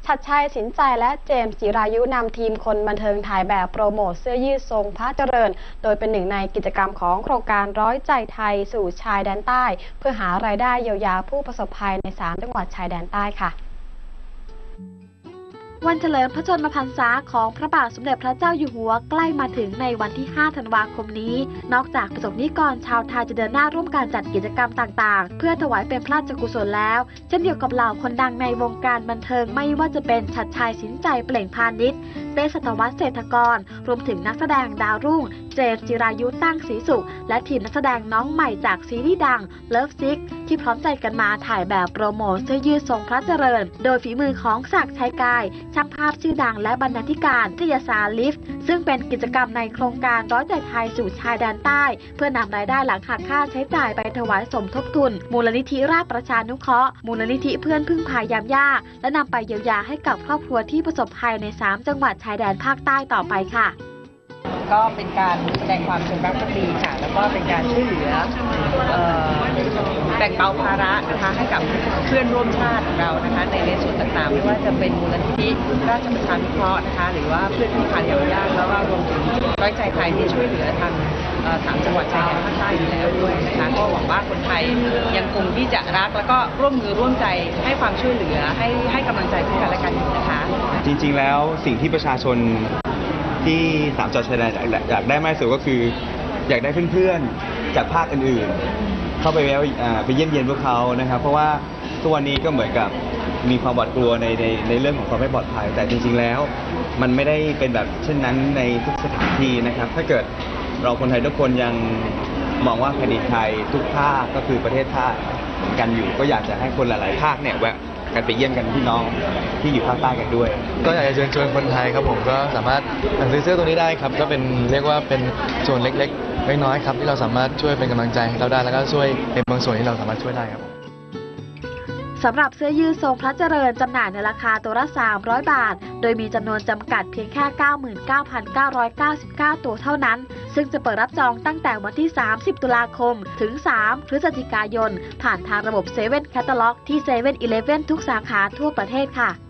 ชัดชัยสินใจและเจมส์จิรายุนำทีมคนบันเทิงถ่ายแบบโปรโมทเสื้อยืดทรงพระเจริญโดยเป็นหนึ่งในกิจกรรมของโครงการร้อยใจไทยสู่ชายแดนใต้เพื่อหารายได้เยียวยาผู้ประสบภัยใน3จังหวัดชายแดนใต้ค่ะวันเฉลิมพระชนมพรรษาของพระบาทสมเด็จพระเจ้าอยู่หัวใกล้มาถึงในวันที่ 5 ธันวาคมนี้นอกจากประสบนิกรชาวไทยจะเดินหน้าร่วมการจัดกิจกรรมต่างๆเพื่อถวายเป็นพระราชกุศลแล้วเช่นเดียวกับเหล่าคนดังในวงการบันเทิงไม่ว่าจะเป็นชัดชัยสินใจเปล่งพาณิชย์เต้สัตวัฒน์เศรษฐกรรวมถึงนักแสดงดาวรุ่งเจมส์จิรายุตั้งศรีสุขและทีมนักแสดงน้องใหม่จากซีรีส์ดังเลิฟซิกที่พร้อมใจกันมาถ่ายแบบโปรโมทเสื้อยืดทรงพระเจริญโดยฝีมือของศักดิ์ชัยกายช่างภาพชื่อดังและบรรณาธิการนิตยสารลิฟต์ซึ่งเป็นกิจกรรมในโครงการร้อยใจไทยสู่ชายแดนใต้เพื่อนำรายได้หลังหักค่าใช้จ่ายไปถวายสมทบทุนมูลนิธิราชประชานุเคราะห์มูลนิธิเพื่อนพึ่งพายามยากและนำไปเยียวยาให้กับครอบครัวที่ประสบภัยใน3จังหวัดชายแดนภาคใต้ต่อไปค่ะก็เป็นการแสดงความจงรักภักดีค่ะแล้วก็เป็นการช่วยเหลือแบ่งเบาภาระนะคะให้กับเพื่อนร่วมชาติของเรานะคะในส่วนต่างๆไม่ว่าจะเป็นมูลนิธิราชประชานุเคราะห์นะคะหรือว่าเพื่อนที่ผ่านยามยากแล้วก็รวมถึงร้อยใจไทยที่ช่วยเหลือทาง3จังหวัดชายแดนภาคใต้อยู่แล้วด้วยนะคะก็หวังว่าคนไทยยังคงที่จะรักแล้วก็ร่วมมือร่วมใจให้ความช่วยเหลือให้กำลังใจซึ่งกันและกันอยู่นะคะจริงๆแล้วสิ่งที่ประชาชนที่3จังหวัดชายแดนอยากได้มากที่สุดก็คืออยากได้เพื่อนๆจากภาคอื่นๆเข้าไปไปเยี่ยมเยียนพวกเขานะครับเพราะว่าทุกวันนี้ก็เหมือนกับมีความหวาดกลัวในเรื่องของความไม่ปลอดภัยแต่จริงๆแล้วมันไม่ได้เป็นแบบเช่นนั้นในทุกสถานที่นะครับถ้าเกิดเราคนไทยทุกคนยังมองว่าแผ่นดินไทยทุกภาคก็คือประเทศชาติกันอยู่ก็อยากจะให้คนหลายๆภาคเนี่ยแวะกันไปเยี่ยมกันพี่น้องที่อยู่ภาคใต้กันด้วยก็อยากจะเชิญชวนคนไทยครับผมก็สามารถซื้อเสื้อตัวนี้ได้ครับก็เป็นเรียกว่าเป็นส่วนเล็กๆน้อยๆครับที่เราสามารถช่วยเป็นกำลังใจให้เราได้แล้วก็ช่วยเป็นบางส่วนที่เราสามารถช่วยได้ครับสำหรับเสื้อยืดทรงพระเจริญจำหน่ายในราคาตัวละ300 บาทโดยมีจำนวนจำกัดเพียงแค่ 99,999 ตัวเท่านั้นซึ่งจะเปิดรับจองตั้งแต่วันที่ 30 ตุลาคมถึง 3 พฤศจิกายนผ่านทางระบบ7 Catalog ที่7-Eleven ทุกสาขาทั่วประเทศค่ะ